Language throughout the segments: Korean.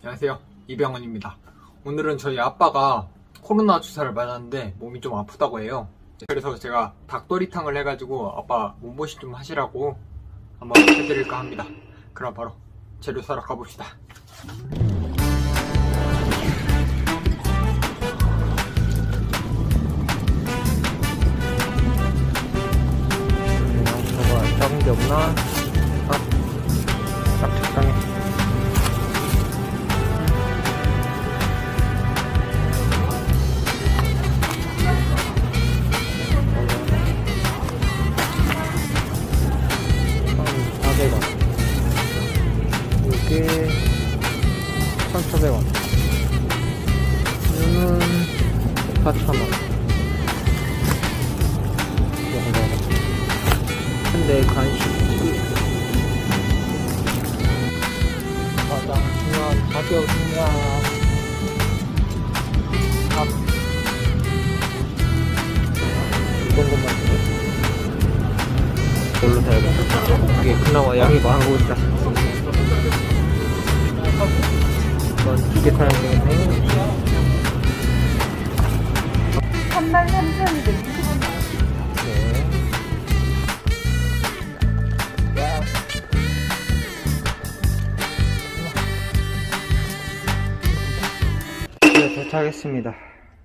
안녕하세요, 이병헌입니다. 오늘은 저희 아빠가 코로나 주사를 맞았는데 몸이 좀 아프다고 해요. 그래서 제가 닭도리탕을 해가지고 아빠 몸보신 좀 하시라고 한번 해드릴까 합니다. 그럼 바로 재료 사러 가봅시다. 저거 작은 게 없나? 딱 적당해. 이게 1,400원, 이거는 4,000원. 근데 간식이 과장면 가격이냐, 밥 이런 것만 뭘로 사야겠다. 이게 그나마 양이 많고 있다. 이건 2개 사야 되겠네. 33,220원. 네. 네, 도착했습니다.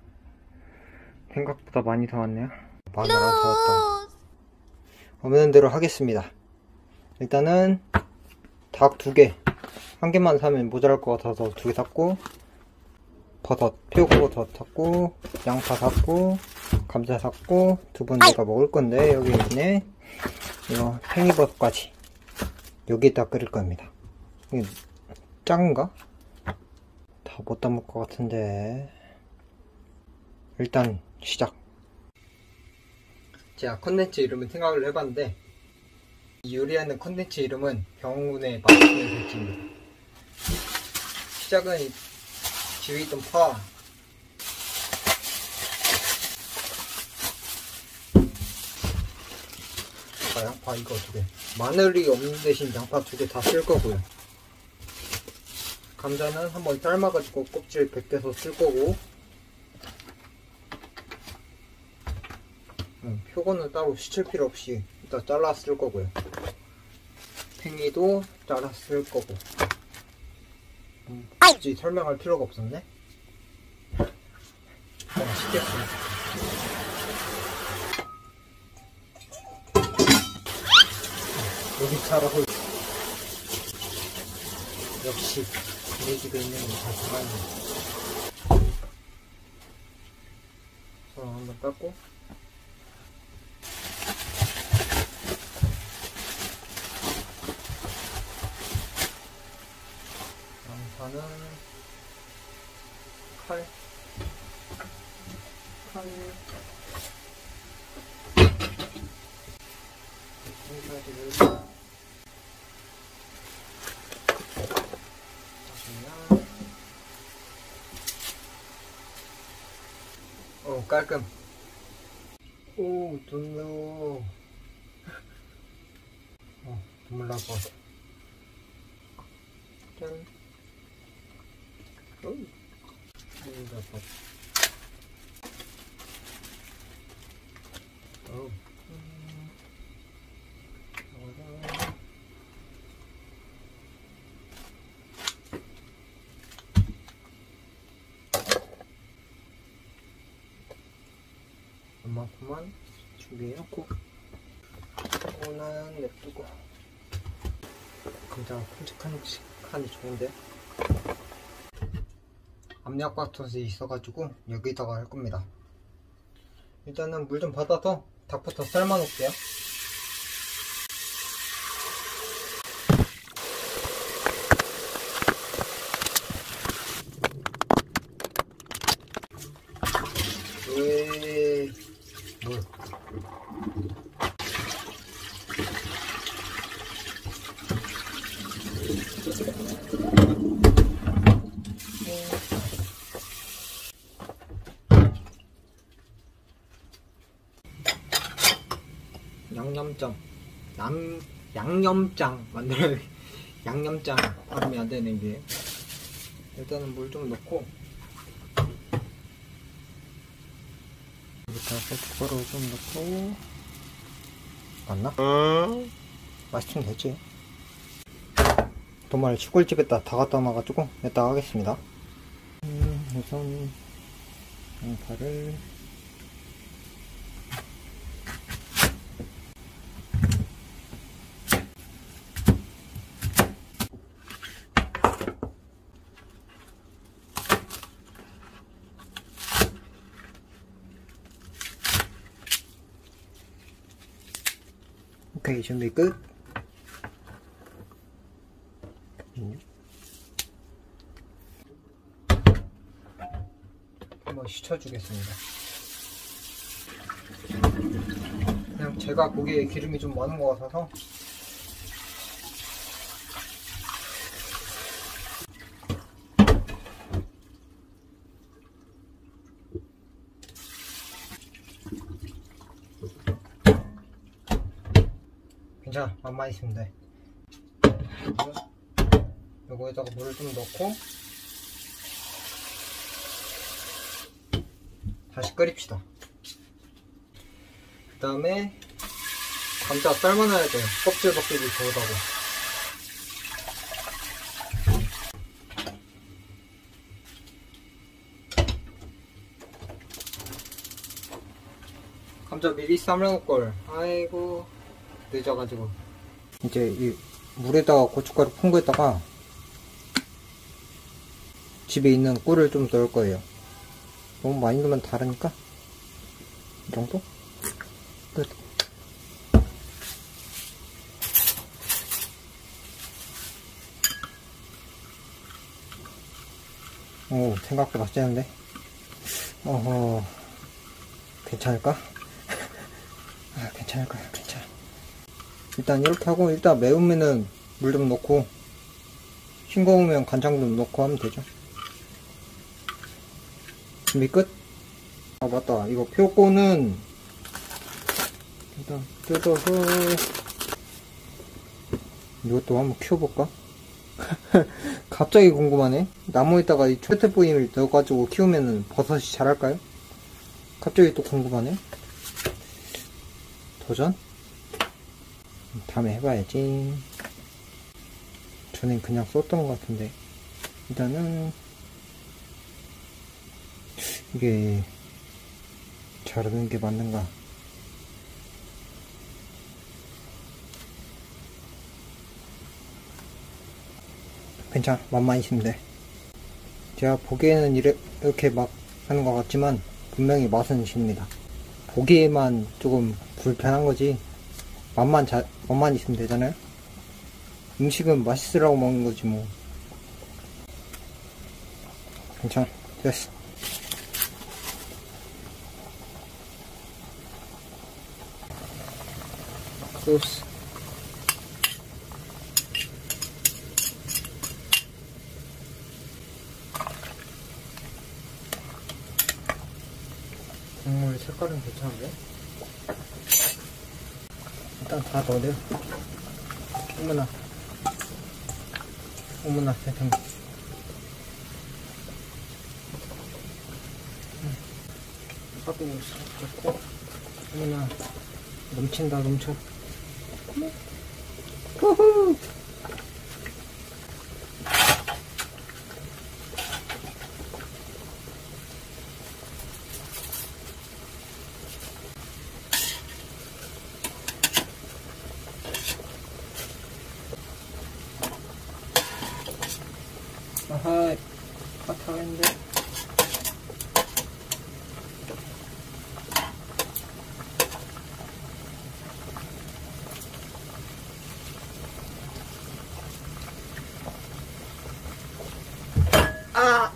생각보다 많이 더 왔네요. 마늘 하나 더 왔다. 없는 대로 하겠습니다. 일단은 닭 2개, 한 개만 사면 모자랄 것 같아서 2개 샀고, 버섯, 표고버섯 샀고, 양파 샀고, 감자 샀고, 두번 내가 먹을 건데 여기 있네. 이거 팽이버섯까지 여기에다 끓일 겁니다. 이게 작은가? 다 못 담을 것 같은데. 일단 시작. 제가 컨텐츠 이름을 생각을 해봤는데, 이 요리하는 컨텐츠 이름은 병훈의 맛있는 새끼입니다. 시작은 집에 있던 파, 양파 이거 2개, 마늘이 없는 대신 양파 2개 다 쓸 거고요. 감자는 한번 삶아가지고 껍질 벗겨서 쓸 거고, 표고는 따로 시칠 필요 없이 일단 잘라 쓸 거고요. 팽이도 잘라 쓸 거고. 굳이 설명할 필요가 없었네. 맛있겠습니다. 여기 잘하고 있어. 역시 우리 집에 있는 게 다 잘하네. 손 한번 닦고, 양파는 칼 깔끔. 오, 눈물. 눈물 날 것 같아. 짠. 이만큼만 준비해놓고, 이거는 냅두고. 감자가 큼직하니 좋은데, 압력밥솥이 있어가지고 여기다가 할 겁니다. 일단은 물 좀 받아서 닭부터 삶아 놓을게요. 물. 양념장 만들어야 돼. 양념장 하면 안 되는 게. 일단은 물 좀 넣고 여기다 고춧가루 좀 넣고 맞나? 맛있으면 되지. 정말 시골집에다 다 갖다 놔가지고 이따 하겠습니다. 우선 양파를 오케이, 준비 끝. 한번 씻어주겠습니다. 그냥 제가 보기에 기름이 좀 많은 것 같아서 괜찮아, 맛만 있으면 돼. 요거에다가 물을 좀 넣고 다시 끓입시다. 그 다음에 감자 삶아놔야 돼요. 껍질 벗기기 좋다고. 감자 미리 삶아놓을걸. 아이고 늦어가지고. 이제 이 물에다가 고춧가루 푼 거에다가 집에 있는 꿀을 좀 넣을 거예요. 너무 많이 넣으면 다르니까 이 정도? 끝. 오, 생각보다 세는데. 어허, 괜찮을까? 아, 괜찮을까요? 괜찮아. 일단 이렇게 하고, 일단 매우면은 물 좀 넣고, 싱거우면 간장 좀 넣고 하면 되죠. 준비 끝. 아, 맞다. 이거 표고는 일단 뜯어서 이것도 한번 키워볼까? 갑자기 궁금하네. 나무에다가 이 초태뿌리를 넣어가지고 키우면은 버섯이 자랄까요? 갑자기 또 궁금하네. 도전? 다음에 해봐야지. 전엔 그냥 썼던 것 같은데. 일단은 이게 자르는 게 맞는가? 괜찮아, 맛만 있으면 돼. 제가 보기에는 이렇게 막 하는 것 같지만 분명히 맛은 있습니다. 보기에만 조금 불편한 거지 맛만 있으면 되잖아요. 음식은 맛있으라고 먹는 거지 뭐. 괜찮아, 됐어. 소스 국물 색깔은 괜찮은데? 일단 다 넣어요. 어머나 어머나 세상에. 밥도 넣고. 어머나 넘친다 넘쳐. 후후. 아하, 핫하겠는데? 아!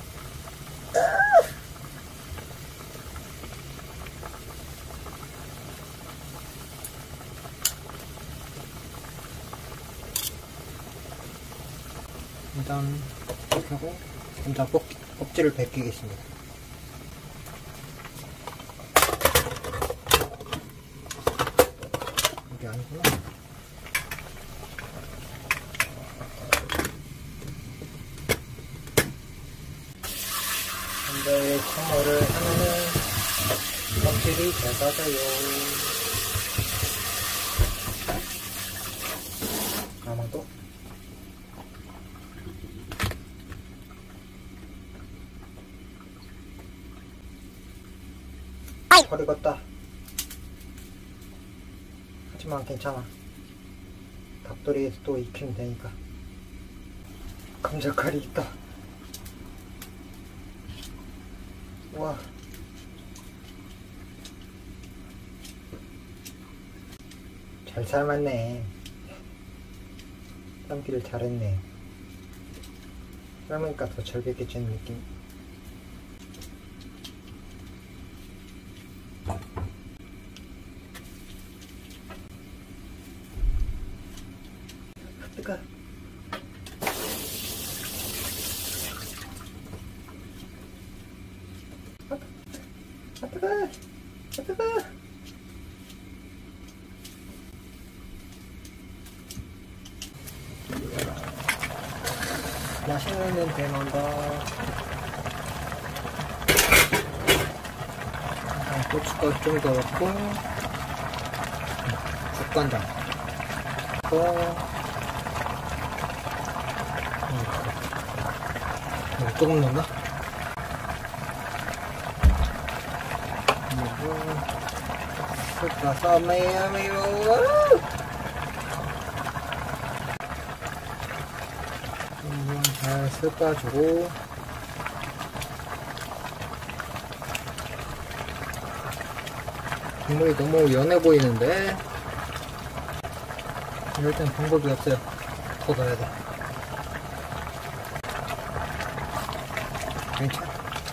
일단 이렇게 하고 감자 껍질을 벗기겠습니다. 이게 아니구나. 네, 청어를 하면은 확실히 잘 빠져요. 아마도 덜 익었다. 하지만 괜찮아. 닭도리에서 또 익히면 되니까. 감자칼이 있다. 와, 잘 삶았네. 삶기를 잘했네. 삶으니까 더 절개해지는 느낌. 뜨거. 아 뜨거. 아 뜨거. 맛있는 냄새 난다. 고춧가루 좀 더 넣고 국간장 넣고 조금 넣나? 그리고 섞어서 매요. 잘 섞어주고 국물이 너무 연해 보이는데 이럴 땐 방법이 없어요. 더 넣어야 돼. 괜찮아.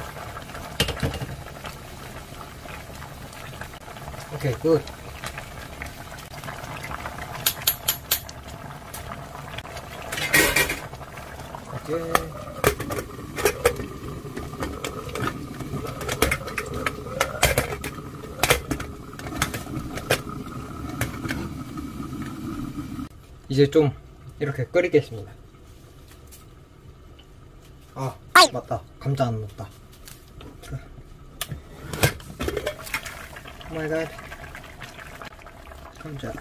오케이, 굿. 오케이. 이제 좀 이렇게 끓이겠습니다. 아, 맞다. 감자 안 넣었다. 오 마이 갓. 감자.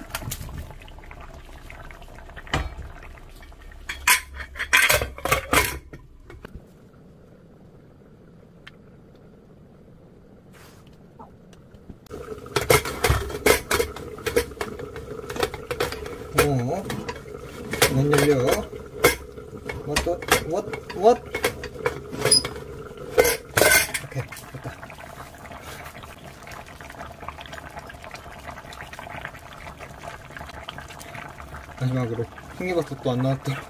오, 못 열려. what? 오케이, 됐다. 마지막으로 팽이버섯도 안 나왔더라.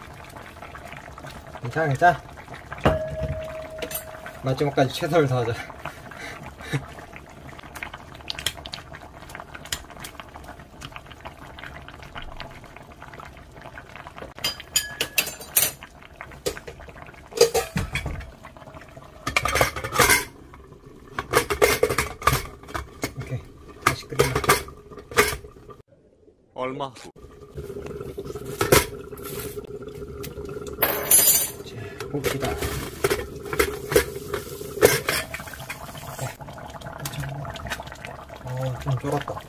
괜찮아. 마지막까지 최선을 다하자. 오케이, 다시 끓인다. 얼마 후 자, 봅시다. 좀 쫄았다.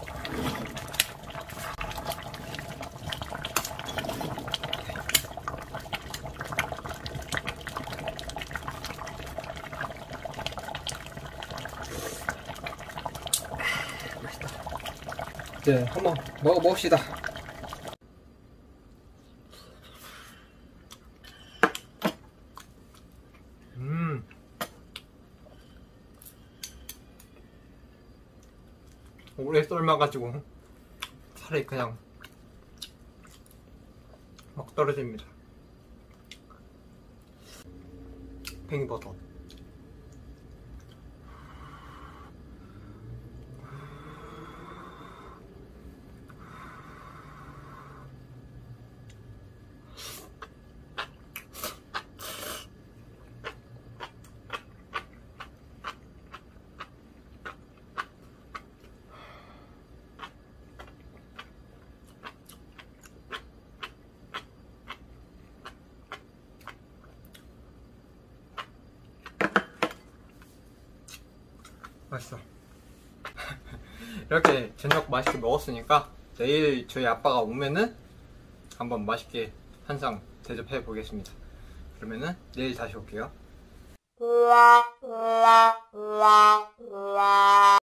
이제 한번 먹어봅시다. 오래 삶아가지고 살이 그냥 막 떨어집니다. 팽이버섯. 맛있어. 이렇게 저녁 맛있게 먹었으니까 내일 저희 아빠가 오면은 한번 맛있게 한 상 대접해 보겠습니다. 그러면은 내일 다시 올게요.